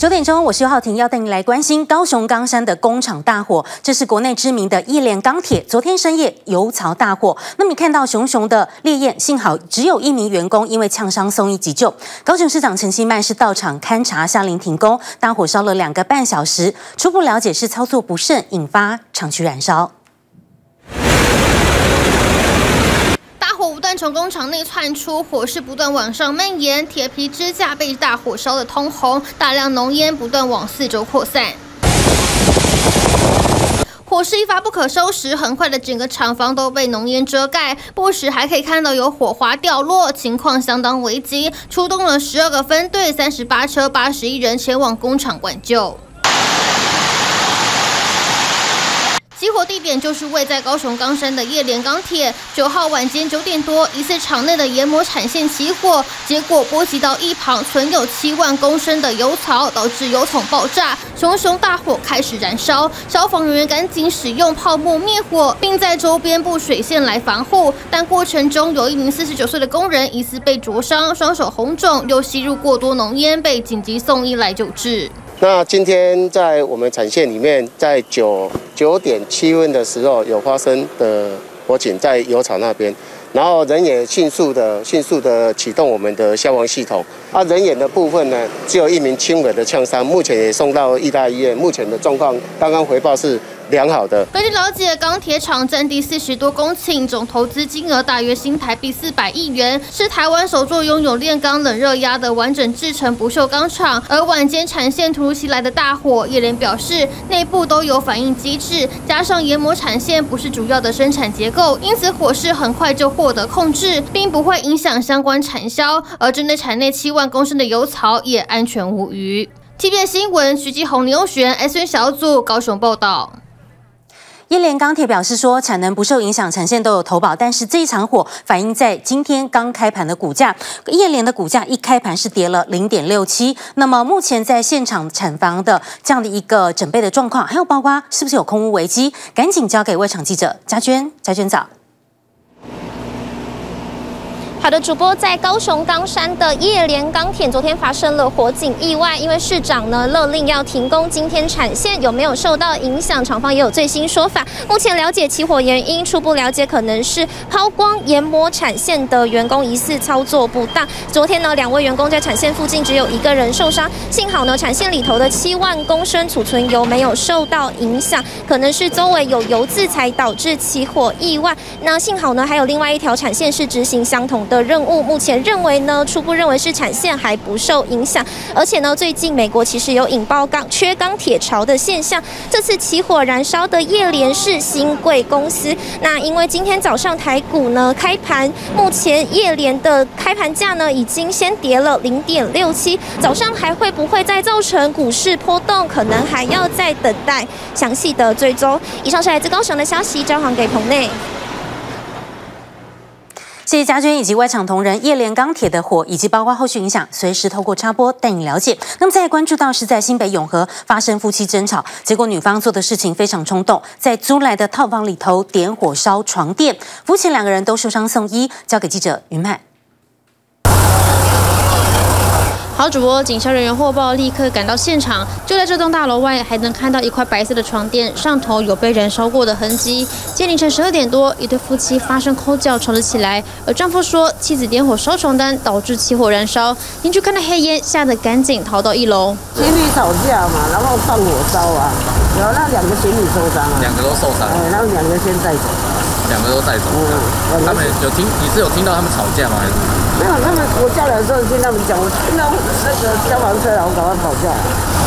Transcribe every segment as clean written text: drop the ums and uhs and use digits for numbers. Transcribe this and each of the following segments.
9点钟，我是尤浩婷，要带您来关心高雄冈山的工厂大火。这是国内知名的叶联钢铁，昨天深夜油槽大火。那么你看到熊熊的烈焰，幸好只有1名员工因为呛伤送医急救。高雄市长陈其迈是到场勘查，下令停工。大火烧了2个半小时，初步了解是操作不慎引发厂区燃烧。 不断从工厂内窜出，火势不断往上蔓延，铁皮支架被大火烧得通红，大量浓烟不断往四周扩散。火势一发不可收拾，很快的整个厂房都被浓烟遮盖，不时还可以看到有火花掉落，情况相当危急。出动了12个分队、38车、81人前往工厂灌救。 起火地点就是位在高雄冈山的叶联钢铁。9号晚间9点多，疑似厂内的研磨产线起火，结果波及到一旁存有7万公升的油槽，导致油桶爆炸，熊熊大火开始燃烧。消防人员赶紧使用泡沫灭火，并在周边布水线来防护。但过程中有1名49岁的工人疑似被灼伤，双手红肿，又吸入过多浓烟，被紧急送医来救治。 那今天在我们产线里面，在9点7分的时候有发生的火警，在油槽那边，然后人也迅速的启动我们的消防系统。人员的部分呢，只有1名轻微的呛伤，目前也送到义大医院，目前的状况刚刚回报是 良好的。 根据了解，钢铁厂占地40多公顷，总投资金额大约新台币400亿元，是台湾首座拥有炼钢冷热压的完整制成不锈钢厂。而晚间产线突如其来的大火，叶联表示内部都有反应机制，加上研磨产线不是主要的生产结构，因此火势很快就获得控制，并不会影响相关产销。而针对产内7万公升的油槽也安全无虞。TVBS 新闻徐基宏、林佑璇 SN 小组高雄报道。 叶联钢铁表示说，产能不受影响，产线都有投保，但是这一场火反映在今天刚开盘的股价，叶联的股价一开盘是跌了0.67。那么目前在现场产房的这样的一个准备的状况，还有包括是不是有空污危机，赶紧交给外场记者嘉娟早。 好的，主播在高雄冈山的叶联钢铁昨天发生了火警意外，因为市长呢勒令要停工，今天产线有没有受到影响？厂方也有最新说法。目前了解起火原因，初步了解可能是抛光研磨产线的员工疑似操作不当。昨天呢，2位员工在产线附近只有1个人受伤，幸好呢产线里头的7万公升储存油没有受到影响，可能是周围有油渍才导致起火意外。那幸好呢还有另外一条产线是执行相同的 任务目前认为呢，初步认为是产线还不受影响，而且呢，最近美国其实有引爆缺钢铁潮的现象。这次起火燃烧的叶联是新贵公司。那因为今天早上台股呢开盘，目前叶联的开盘价呢已经先跌了0.67，早上还会不会再造成股市波动，可能还要再等待详细的追踪。以上是来自高雄的消息，交还给棚内。 谢谢嘉娟以及外场同仁，叶联钢铁的火以及包括后续影响，随时透过插播带你了解。那么再关注到是在新北永和发生夫妻争吵，结果女方做的事情非常冲动，在租来的套房里头点火烧床垫，夫妻2个人都受伤送医，交给记者云曼。 好，主播警消人员获报，立刻赶到现场。就在这栋大楼外，还能看到一块白色的床垫，上头有被燃烧过的痕迹。今天凌晨12点多，一对夫妻发生口角，吵了起来。而丈夫说，妻子点火烧床单，导致起火燃烧。邻居看到黑烟，吓得赶紧逃到1楼。 情侣吵架嘛，然后放火烧啊，然后那2个情侣受伤啊，2个都受伤。然后2个先带走。 2个都带走。他们你是有听到他们吵架吗？还是？ 没有，我叫来的时候听他们讲，我听到那个消防车，然后赶快跑下来。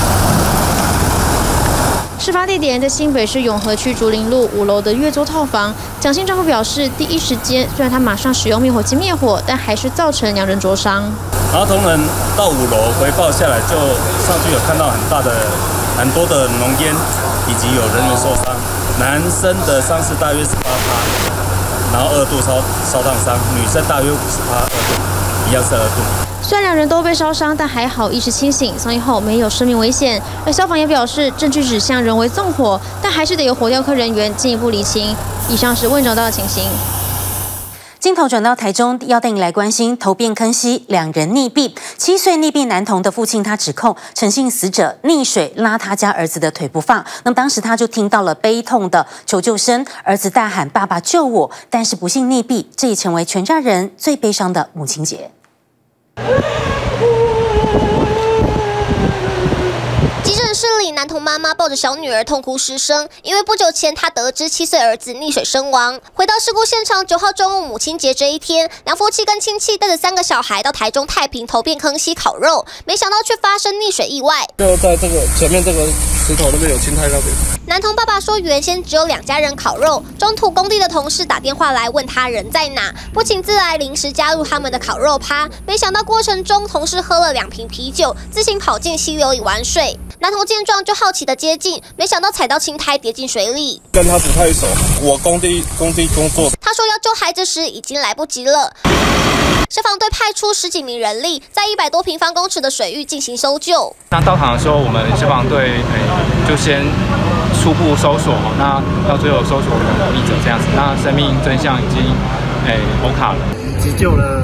事发地点在新北市永和区竹林路5楼的月租套房。蒋姓丈夫表示，第一时间虽然他马上使用灭火器灭火，但还是造成2人灼伤。 然后同仁到5楼回报下来，就上去有看到很多的浓烟，以及有人员受伤。男生的伤势大约18%，然后2度烧烫伤，女生大约50%，2度，一样是2度。 虽然2人都被烧伤，但还好意识清醒，送医后没有生命危险。而消防也表示，证据指向人为纵火，但还是得由火调科人员进一步厘清。以上是问找到的情形。 镜头转到台中，要带你来关心头变坑溪，2人溺毙。7岁溺毙男童的父亲，他指控陈姓死者溺水拉他家儿子的腿不放。那么当时他就听到了悲痛的求救声，儿子大喊：“爸爸救我！”但是不幸溺毙，这也成为全家人最悲伤的母亲节。 急诊室里，男童妈妈抱着小女儿痛哭失声，因为不久前她得知7岁儿子溺水身亡。回到事故现场，9号中午母亲节这一天，两夫妻跟亲戚带着3个小孩到台中太平头汴坑溪烤肉，没想到却发生溺水意外。 就在这个前面这个石头那边有青苔那边。 男童爸爸说，原先只有2家人烤肉，中途工地的同事打电话来问他人在哪，不请自来临时加入他们的烤肉趴。没想到过程中，同事喝了2瓶啤酒，自行跑进溪流里玩水。男童见状就好奇的接近，没想到踩到青苔跌进水里。 跟他不太熟，我工地工作。 他说要救孩子时已经来不及了。消防队派出10几名人力，在100多平方公尺的水域进行搜救。 那到场的时候，我们消防队就先初步搜索，那到最后搜索的溺者这样子，那生命真相已经欧卡了。 急救了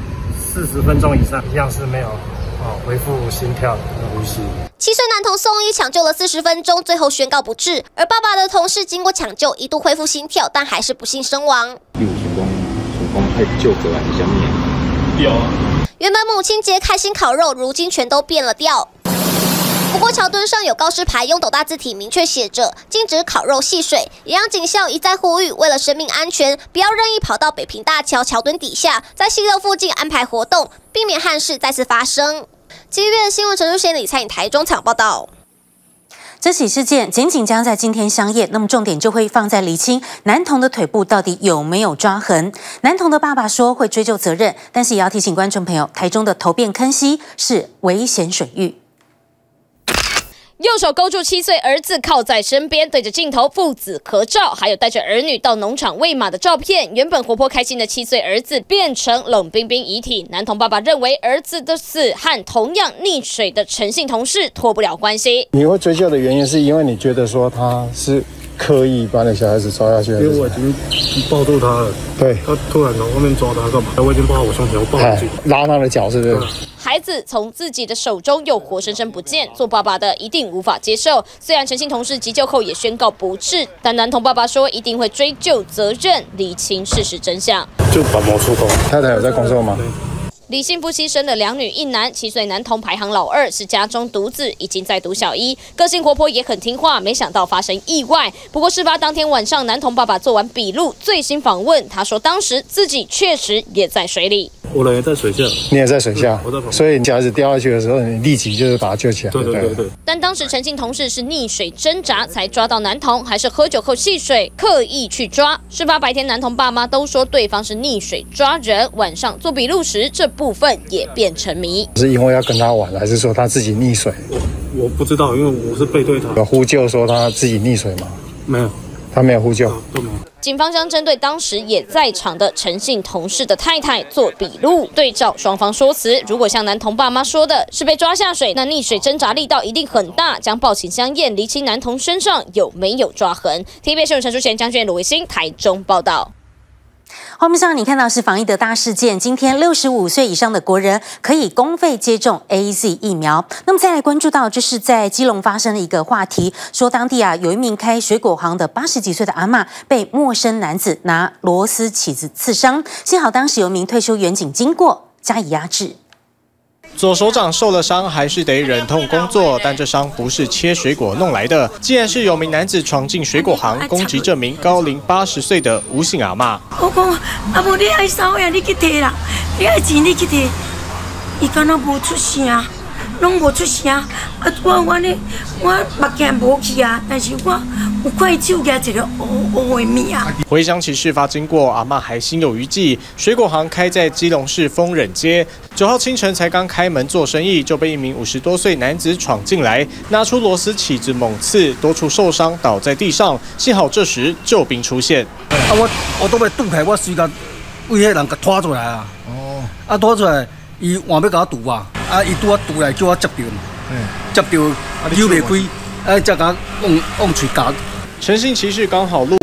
40分钟以上，一样是没有恢复心跳呼吸。 7岁男童送医抢救了40分钟，最后宣告不治。而爸爸的同事经过抢救，一度恢复心跳，但还是不幸身亡。 有成功太救过来是什么？有。 原本母亲节开心烤肉，如今全都变了调。不过桥墩上有告示牌，用斗大字体明确写着禁止烤肉戏水，也让警校一再呼吁，为了生命安全，不要任意跑到北平大桥桥墩底下，在溪流附近安排活动，避免憾事再次发生。7月新闻陈淑贤、李灿颖台中采访报道。 这起事件，检警将在今天相验，那么重点就会放在厘清男童的腿部到底有没有抓痕。男童的爸爸说会追究责任，但是也要提醒观众朋友，台中的头汴坑溪是危险水域。 右手勾住7岁儿子靠在身边，对着镜头父子合照，还有带着儿女到农场喂马的照片。原本活泼开心的7岁儿子变成冷冰冰遗体。男童爸爸认为儿子的死和同样溺水的陈姓同事脱不了关系。 你会追究的原因是因为你觉得说他是刻意把那小孩子抓下去，因为我已经抱住他了。对，他突然从后面抓他干嘛？我已经抱好我胸前，我抱紧拉他的脚，是不是？ 孩子从自己的手中又活生生不见，做爸爸的一定无法接受。虽然陈姓同事急救后也宣告不治，但男童爸爸说一定会追究责任，厘清事实真相。 就把毛出工，太太有在工作吗？ 李姓夫妻生了2女1男，7岁男童排行老2，是家中独子，已经在读小1，个性活泼也很听话。没想到发生意外。不过事发当天晚上，男童爸爸做完笔录，最新访问，他说当时自己确实也在水里。 我人也在水下，你也在水下，所以小孩子掉下去的时候，你立即就是把他救起来。对。 但当时陈姓同事是溺水挣扎才抓到男童，还是喝酒后戏水刻意去抓？事发白天，男童爸妈都说对方是溺水抓人，晚上做笔录时，这部分也变成谜。 是因为要跟他玩，还是说他自己溺水？我不知道，因为我是背对他。有呼救说他自己溺水吗？没有，他没有呼救，都没有。 警方将针对当时也在场的陈姓同事的太太做笔录，对照双方说辞。如果像男童爸妈说的是被抓下水，那溺水挣扎力道一定很大，将报警相验，厘清男童身上有没有抓痕。TVB 新闻陈淑贤、江俊、鲁维新台中报道。 画面上你看到是防疫的大事件，今天65岁以上的国人可以公费接种 AZ 疫苗。那么再来关注到，这是在基隆发生的一个话题，说当地有一名开水果行的80几岁的阿嬷被陌生男子拿螺丝起子刺伤，幸好当时有一名退休员警经过加以压制。 左手掌受了伤，还是得忍痛工作，但这伤不是切水果弄来的，竟然是有名男子闯进水果行，攻击这名高龄80岁的吴姓阿嬷。 我讲，啊无你爱扫呀，你去摕啦，你爱钱你去摕，伊敢若无出声，拢无出声。啊，我目镜无去啊，但是我有看伊手举一个乌的物啊。 回想起事发经过，阿嬷还心有余悸。水果行开在基隆市丰忍街，9号清晨才刚开门做生意，就被一名50多岁男子闯进来，拿出螺丝起子猛刺，多处受伤，倒在地上。幸好这时救兵出现。 我都要堵开，我随个为迄人给拖出来啊。哦。啊，拖出来，伊换要甲我堵啊，伊拄我堵来叫我接着嘛，接着扭袂开，才甲我往嘴夹。 陈姓骑士刚好路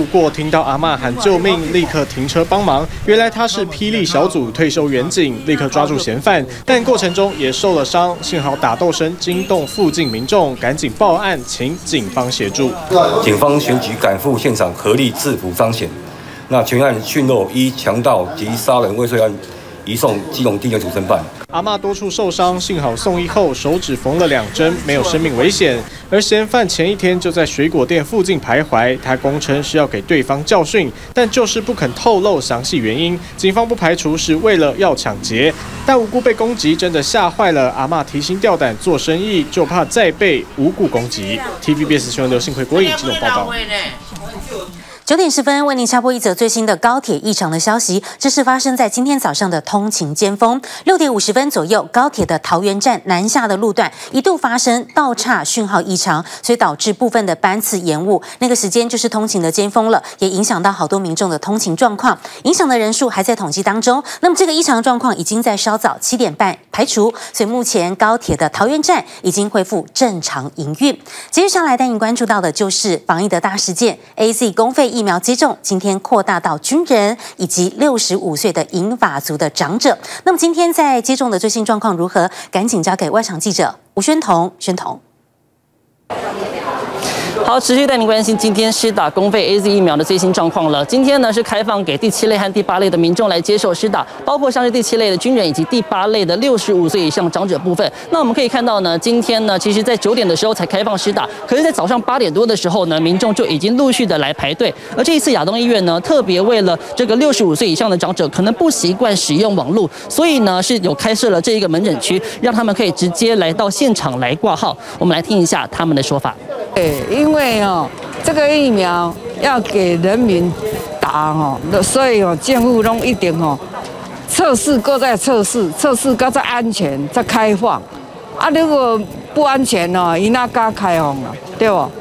过听到阿嬷喊救命，立刻停车帮忙。原来他是霹雳小组退休员警，立刻抓住嫌犯，但过程中也受了伤，幸好打斗声惊动附近民众，赶紧报案，请警方协助。 警方全局赶赴现场，合力制服彰显。那全案讯漏依强盗及杀人未遂案，移送基隆地检署侦办。 阿嬷多处受伤，幸好送医后手指缝了2针，没有生命危险。而嫌犯前一天就在水果店附近徘徊，他供称是要给对方教训，但就是不肯透露详细原因。警方不排除是为了要抢劫，但无辜被攻击真的吓坏了阿嬷，提心吊胆做生意，就怕再被无故攻击。TVBS 新闻刘幸奎、郭颖基隆报道。 9点10分，为您插播一则最新的高铁异常的消息。这是发生在今天早上的通勤尖峰。6点50分左右，高铁的桃园站南下的路段一度发生道岔讯号异常，所以导致部分的班次延误。那个时间就是通勤的尖峰了，也影响到好多民众的通勤状况。影响的人数还在统计当中。那么这个异常状况已经在稍早7点半排除，所以目前高铁的桃园站已经恢复正常营运。接下来带您关注到的就是防疫的大事件 ，AZ 公费疫苗接种今天扩大到军人以及65岁的银发族的长者。那么今天在接种的最新状况如何？赶紧交给外场记者吴宣彤。宣彤。 好，持续带您关心今天施打公费 AZ 疫苗的最新状况了。今天呢是开放给第7类和第8类的民众来接受施打，包括像是第7类的军人以及第8类的65岁以上长者部分。那我们可以看到呢，今天呢其实在9点的时候才开放施打，可是在早上8点多的时候呢，民众就已经陆续的来排队。而这一次亚东医院呢，特别为了这个65岁以上的长者可能不习惯使用网络，所以呢是有开设了这一个门诊区，让他们可以直接来到现场来挂号。我们来听一下他们的说法。 因为这个疫苗要给人民打所以政府都一定测试过再测试，测试过再安全再开放。啊，如果不安全伊哪敢开放啊？对不？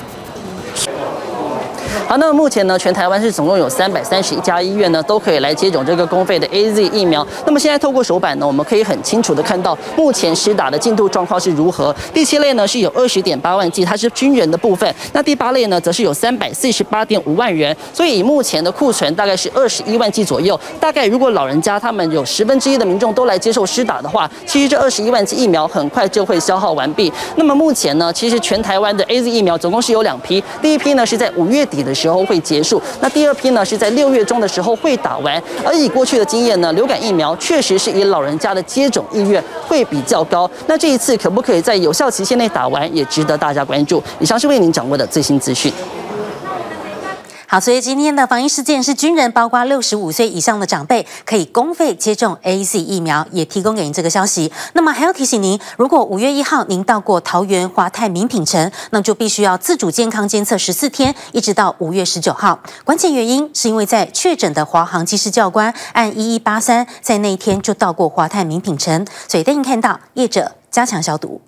好，那么目前呢，全台湾是总共有331家医院呢，都可以来接种这个公费的 AZ 疫苗。那么现在透过手板呢，我们可以很清楚的看到目前施打的进度状况是如何。第7类呢是有20.8万剂，它是军人的部分；那第8类呢则是有348.5万人。所以以目前的库存大概是21万剂左右。大概如果老人家他们有1/10的民众都来接受施打的话，其实这21万剂疫苗很快就会消耗完毕。那么目前呢，其实全台湾的 AZ 疫苗总共是有2批，第一批呢是在5月底的时候会结束，那第2批呢是在6月中的时候会打完。而以过去的经验呢，流感疫苗确实是以老人家的接种意愿会比较高。那这一次可不可以在有效期限内打完，也值得大家关注。以上是为您掌握的最新资讯。 好，所以今天的防疫事件是军人，包括65岁以上的长辈可以公费接种 AZ 疫苗，也提供给您这个消息。那么还要提醒您，如果5月1号您到过桃园华泰名品城，那就必须要自主健康监测14天，一直到5月19号。关键原因是因为在确诊的华航机师教官按1183在那一天就到过华泰名品城，所以带您看到业者加强消毒。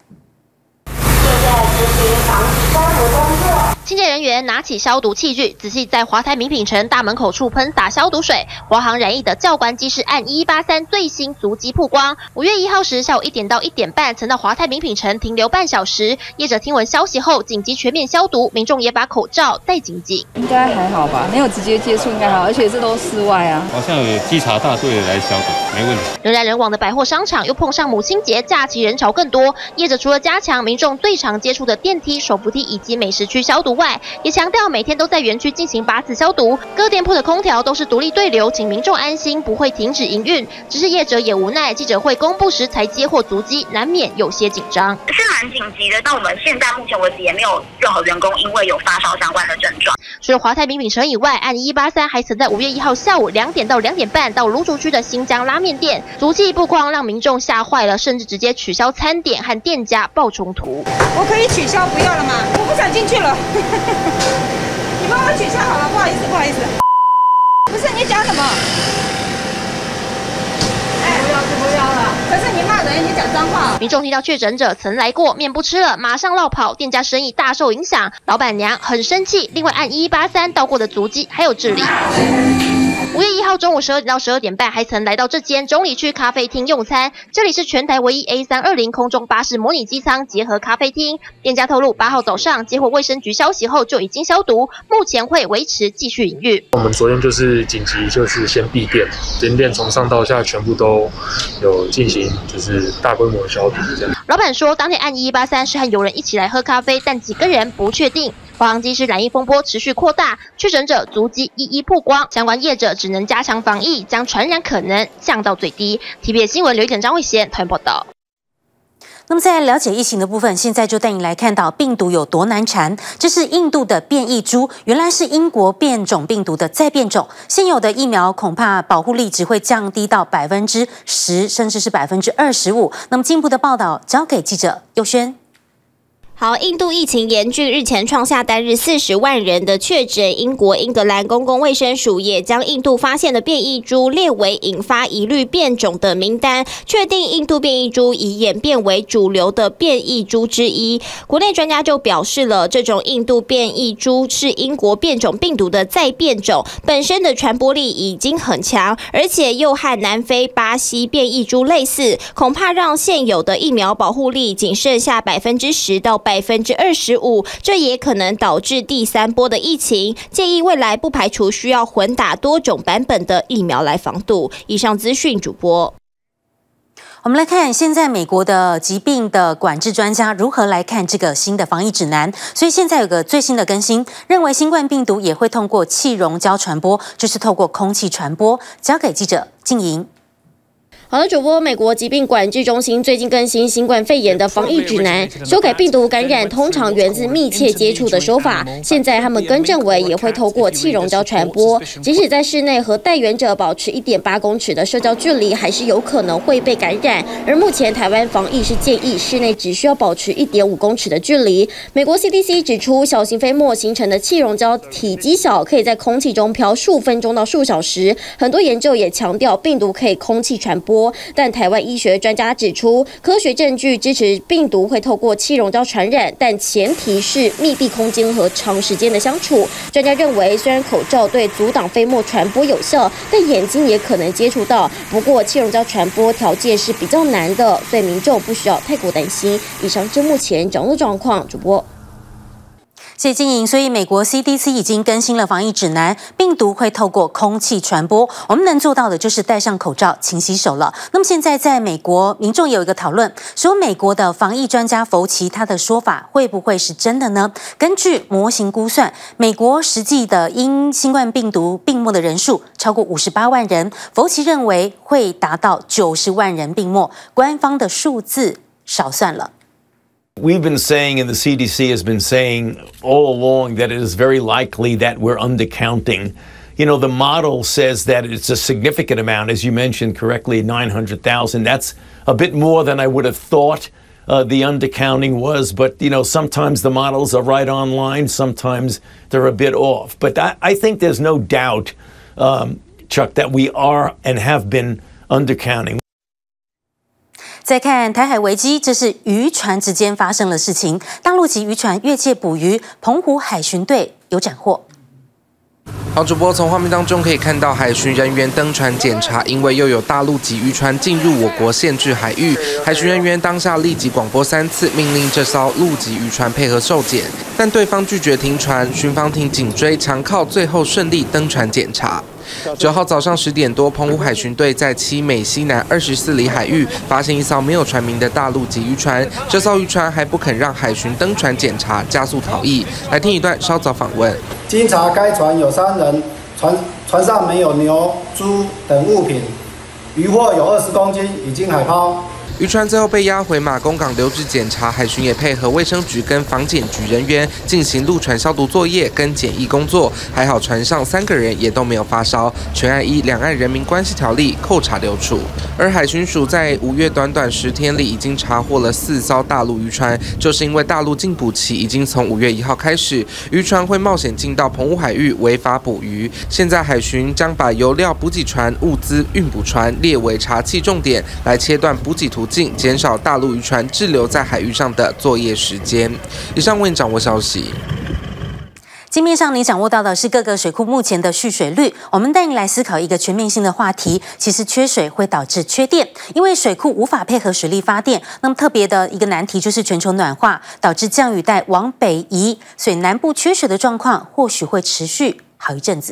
清洁人员拿起消毒器具，仔细在华泰名品城大门口处喷洒消毒水。华航染疫的教官机师按1183最新足迹曝光。5月1号时下午1点到1点半，曾到华泰名品城停留半小时。业者听闻消息后，紧急全面消毒，民众也把口罩戴紧紧。 应该还好吧，没有直接接触应该还好，而且这都室外啊。 好像有稽查大队来消毒，没问题。 人来人往的百货商场，又碰上母亲节假期人潮更多。业者除了加强民众最常接触的电梯、手扶梯以及美食区消毒外，也强调每天都在园区进行8次消毒。各店铺的空调都是独立对流，请民众安心，不会停止营运。只是业者也无奈，记者会公布时才接获足迹，难免有些紧张。 是蛮紧急的，但我们现在目前为止也没有任何员工因为有发烧相关的症状。 除了华泰名品城以外，按1183还曾在5月1号下午2点到2点半到芦竹区的新疆拉面店，足迹曝光让民众吓坏了，甚至直接取消餐点和店家爆冲突。 我可以取消不要了吗？我不想进去了。你帮我取消好了，不好意思，不好意思。不是你讲什么？哎，不要就不要了。可是你骂人，你讲脏话。 民众听到确诊者曾来过，面不吃了，马上落跑，店家生意大受影响，老板娘很生气。另外按1183到过的足迹还有治理。 5月1号中午12点到12点半，还曾来到这间中里区咖啡厅用餐。这里是全台唯一 A320空中巴士模拟机舱结合咖啡厅。店家透露，8号早上接获卫生局消息后就已经消毒，目前会维持继续营运。 我们昨天就是紧急，就是先闭店，整店从上到下全部都有进行就是大规模的消毒。这样。老板说，当天按1183是和友人一起来喝咖啡，但几个人不确定。华航机师染疫风波持续扩大，确诊者足迹一一曝光，相关业者只能加强防疫，将传染可能降到最低。TVBS 新闻刘一整、张慧贤团报道。 那么在了解疫情的部分，现在就带你来看到病毒有多难缠。这是印度的变异株，原来是英国变种病毒的再变种。现有的疫苗恐怕保护力只会降低到10%，甚至是25%。那么进一步的报道交给记者佑轩。 好，印度疫情严峻，日前创下单日40万人的确诊。英国英格兰公共卫生署也将印度发现的变异株列为引发疑虑变种的名单，确定印度变异株已演变为主流的变异株之一。国内专家就表示了，这种印度变异株是英国变种病毒的再变种，本身的传播力已经很强，而且又和南非、巴西变异株类似，恐怕让现有的疫苗保护力仅剩下10%到25%，这也可能导致第3波的疫情。建议未来不排除需要混打多种版本的疫苗来防堵。以上资讯主播。 我们来看现在美国的疾病的管制专家如何来看这个新的防疫指南。所以现在有个最新的更新，认为新冠病毒也会通过气溶胶传播，就是透过空气传播。交给记者静莹。 好的，主播，美国疾病管制中心最近更新新冠肺炎的防疫指南，修改病毒感染通常源自密切接触的手法，现在他们更正为也会透过气溶胶传播，即使在室内和带源者保持1.8公尺的社交距离，还是有可能会被感染。而目前台湾防疫是建议室内只需要保持1.5公尺的距离。美国 CDC 指出，小型飞沫形成的气溶胶体积小，可以在空气中飘数分钟到数小时。很多研究也强调病毒可以空气传播。但台湾医学专家指出，科学证据支持病毒会透过气溶胶传染，但前提是密闭空间和长时间的相处。专家认为，虽然口罩对阻挡飞沫传播有效，但眼睛也可能接触到。不过，气溶胶传播条件是比较难的，所以民众不需要太过担心。以上是目前掌握状况，主播。 谢谢金莹。所以美国 CDC 已经更新了防疫指南，病毒会透过空气传播，我们能做到的就是戴上口罩、勤洗手了。那么现在在美国，民众有一个讨论，说美国的防疫专家福奇他的说法会不会是真的呢？根据模型估算，美国实际的因新冠病毒病没的人数超过58万人，福奇认为会达到90万人病没，官方的数字少算了。 We've been saying, and the CDC has been saying all along, that it is very likely that we're undercounting. You know, the model says that it's a significant amount, as you mentioned correctly, 900,000. That's a bit more than I would have thought the undercounting was. But, you know, sometimes the models are right on line, sometimes they're a bit off. But I think there's no doubt, Chuck, that we are and have been undercounting. 再看台海危机，这是渔船之间发生的事情。大陆籍渔船越界捕鱼，澎湖海巡队有斩获。 好，主播从画面当中可以看到，海巡人员登船检查，因为又有大陆籍渔船进入我国限制海域，海巡人员当下立即广播3次，命令这艘陆籍渔船配合受检，但对方拒绝停船，巡防艇紧追强靠，最后顺利登船检查。9号早上10点多，澎湖海巡队在七美西南24里海域发现一艘没有船名的大陆籍渔船，这艘渔船还不肯让海巡登船检查，加速逃逸。来听一段稍早访问。 经查，该船有3人，船上没有牛、猪等物品，渔获有20公斤，已经海抛。 渔船最后被押回马公港留置检查，海巡也配合卫生局跟防检局人员进行陆船消毒作业跟检疫工作。还好船上3个人也都没有发烧，全案依《两岸人民关系条例》扣查留处。而海巡署在5月短短10天里已经查获了4艘大陆渔船，就是因为大陆禁捕期已经从5月1号开始，渔船会冒险进到澎湖海域违法捕鱼。现在海巡将把油料补给船、物资运补船列为查缉重点，来切断补给途径，减少大陆渔船滞留在海域上的作业时间。以上为你掌握消息。 界面上你掌握到的是各个水库目前的蓄水率，我们带你来思考一个全面性的话题。其实缺水会导致缺电，因为水库无法配合水力发电。那么特别的一个难题就是全球暖化导致降雨带往北移，所以南部缺水的状况或许会持续好一阵子。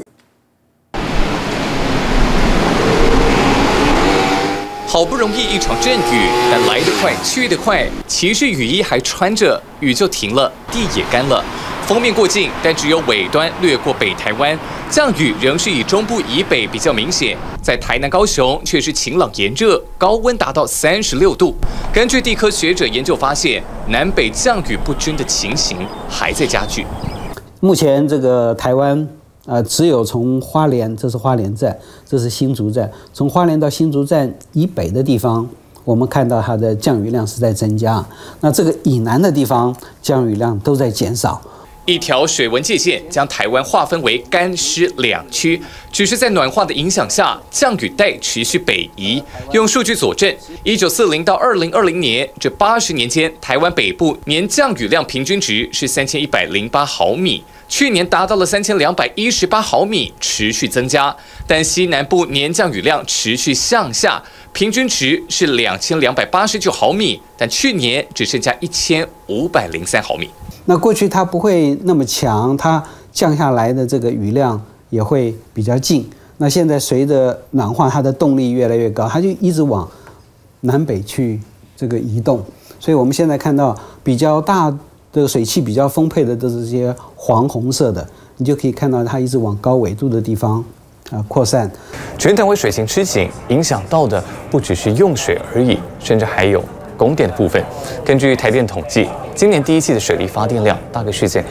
好不容易一场阵雨，但来得快去得快，骑士雨衣还穿着，雨就停了，地也干了。锋面过境，但只有尾端掠过北台湾，降雨仍是以中部以北比较明显。在台南、高雄却是晴朗炎热，高温达到36度。根据地科学者研究发现，南北降雨不均的情形还在加剧。 目前这个台湾。只有从花莲，这是花莲站，这是新竹站，从花莲到新竹站以北的地方，我们看到它的降雨量是在增加。那这个以南的地方，降雨量都在减少。 一条水文界限将台湾划分为干湿两区，只是在暖化的影响下，降雨带持续北移。用数据佐证，1940到2020年这80年间，台湾北部年降雨量平均值是3108毫米。去年达到了3218毫米，持续增加，但西南部年降雨量持续向下，平均值是2289毫米，但去年只剩下1503毫米。 那过去它不会那么强，它降下来的这个雨量也会比较近。那现在随着暖化，它的动力越来越高，它就一直往南北去这个移动，所以我们现在看到比较大的水汽比较丰沛的都是这些黄红色的，你就可以看到它一直往高纬度的地方扩散。 全台湾水情吃紧，影响到的不只是用水而已，甚至还有供电的部分。根据台电统计，今年第一季的水力发电量大概是在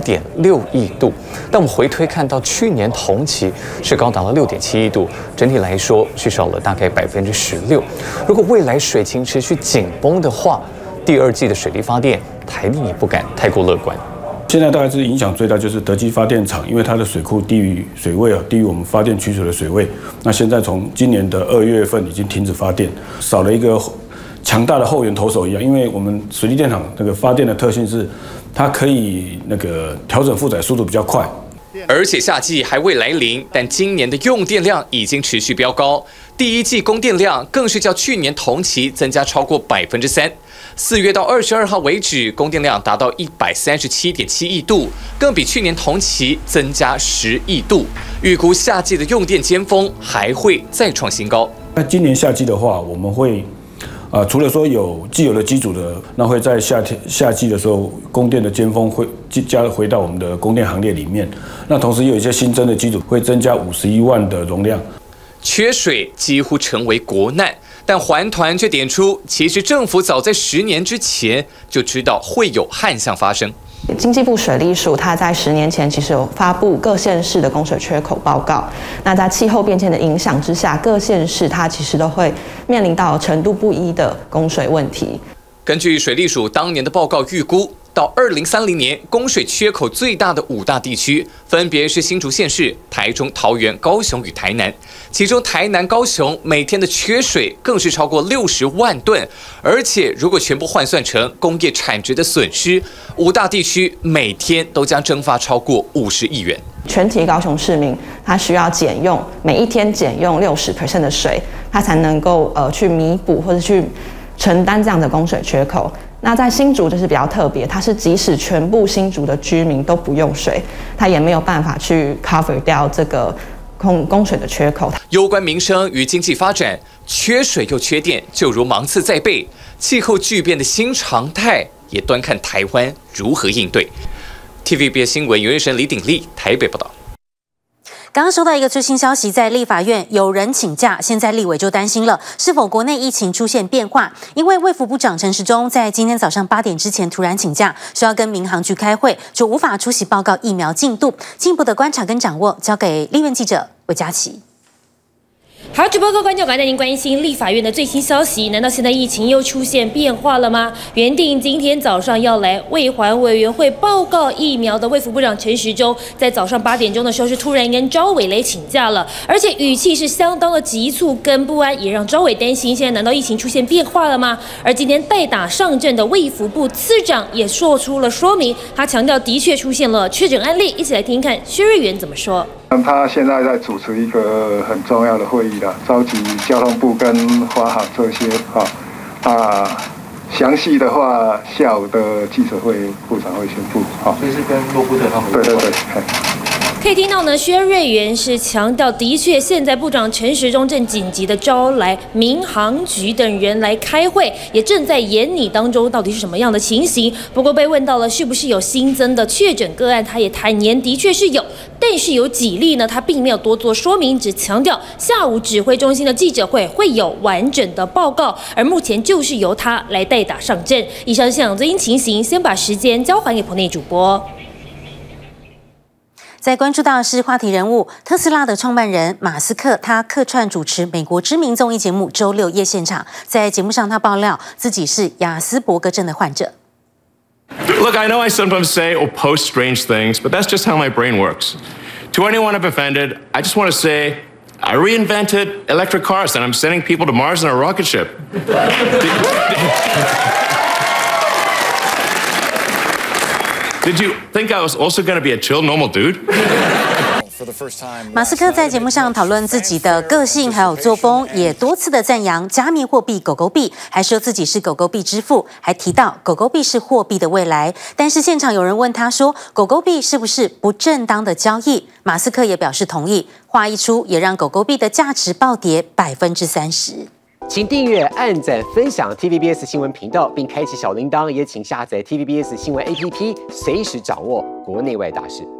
5.6亿度，但我们回推看到去年同期是高达了6.7亿度，整体来说是少了大概16%。如果未来水情持续紧绷的话，第二季的水力发电，台电也不敢太过乐观。 现在大概是影响最大就是德基发电厂，因为它的水库低于水位低于我们发电取水的水位。那现在从今年的2月份已经停止发电，少了一个强大的后援投手一样。因为我们水力电厂那个发电的特性是，它可以那个调整负载速度比较快。 而且夏季还未来临，但今年的用电量已经持续飙高，第一季供电量更是较去年同期增加超过3%。4月到22号为止，供电量达到137.7亿度，更比去年同期增加10亿度。预估夏季的用电尖峰还会再创新高。 那今年夏季的话，我们会除了说有既有的机组的，那会在夏季的时候，供电的尖峰会加回到我们的供电行列里面。那同时也有一些新增的机组会增加51万的容量。 缺水几乎成为国难，但环团却点出，其实政府早在10年之前就知道会有旱象发生。 经济部水利署它在10年前其实有发布各县市的供水缺口报告。那在气候变迁的影响之下，各县市它其实都会面临到程度不一的供水问题。 根据水利署当年的报告预估，到2030年，供水缺口最大的5大地区，分别是新竹县市、台中、桃园、高雄与台南。其中台南、高雄每天的缺水更是超过60万吨，而且如果全部换算成工业产值的损失，5大地区每天都将蒸发超过50亿元。 全体高雄市民他需要减用，每一天减用60% 的水，他才能够去弥补或者去承担这样的供水缺口。那在新竹就是比较特别，它是即使全部新竹的居民都不用水，它也没有办法去 cover 掉这个供水的缺口。 攸关民生与经济发展，缺水又缺电，就如芒刺在背。气候巨变的新常态，也端看台湾如何应对。TVBS 新闻袁瑞生、李鼎立台北报道。 刚刚收到一个最新消息，在立法院有人请假，现在立委就担心了，是否国内疫情出现变化？因为卫福部长陈时中在今天早上8点之前突然请假，说要跟民航局开会，就无法出席报告疫苗进度。进一步的观察跟掌握，交给立院记者魏佳琪。 好，主播各位观众，感谢您关心立法院的最新消息。难道现在疫情又出现变化了吗？原定今天早上要来卫环委员会报告疫苗的卫福部长陈时中，在早上8点钟的时候是突然跟召委来请假了，而且语气是相当的急促跟不安，也让召委担心，现在难道疫情出现变化了吗？而今天代打上阵的卫福部次长也做出了说明，他强调的确出现了确诊案例，一起来听听看薛瑞元怎么说。 他现在在主持一个很重要的会议了，召集交通部跟华航这些详细的话下午的记者会部长会宣布。 所以是跟罗布特他们对。 可以听到呢，薛瑞元是强调，的确现在部长陈时中正紧急的招来民航局等人来开会，也正在研拟当中到底是什么样的情形。不过被问到了是不是有新增的确诊个案，他也坦言的确是有，但是有几例呢，他并没有多做说明，只强调下午指挥中心的记者会有完整的报告，而目前就是由他来代打上阵。以上是现场最新情形，先把时间交还给棚内主播。 在关注到的是话题人物特斯拉的创办人马斯克，他客串主持美国知名综艺节目周六夜现场，在节目上他爆料自己是亚斯伯格症的患者。 Look, I know I sometimes say or post strange things, but that's just how my brain works. To anyone I've offended, I just want to say I reinvented electric cars and I'm sending people to Mars in a rocket ship. Did you think I was also going to be a chill, normal dude? 马斯克在节目上讨论自己的个性还有作风，也多次的赞扬加密货币狗狗币，还说自己是狗狗币之父，还提到狗狗币是货币的未来。但是现场有人问他说，狗狗币是不是不正当的交易？马斯克也表示同意，话一出也让狗狗币的价值暴跌30%。 请订阅、按赞、分享 TVBS 新闻频道，并开启小铃铛，也请下载 TVBS 新闻 APP， 随时掌握国内外大事。